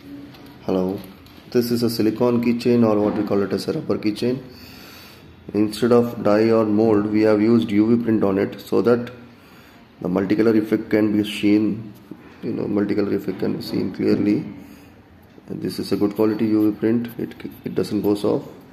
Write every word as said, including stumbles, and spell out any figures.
Hello, this is a silicon keychain, or what we call it as a rubber keychain. Instead of dye or mold, we have used U V print on it so that the multicolor effect can be seen. You know, multicolor effect can be seen clearly. And this is a good quality U V print. It it doesn't go off.